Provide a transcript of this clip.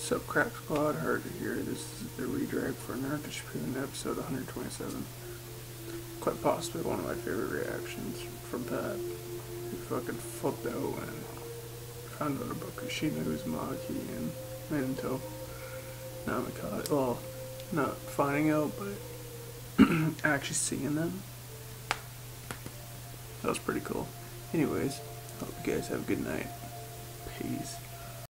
So Crap Squad, Haruto here. This is the redirect for Naruto Shippuden episode 127. Quite possibly one of my favorite reactions from Pat. He fucking flipped out and found out about Kushina Uzumaki and Minato Namikaze. Well, not finding out, but actually seeing them. That was pretty cool. Anyways, hope you guys have a good night. Peace.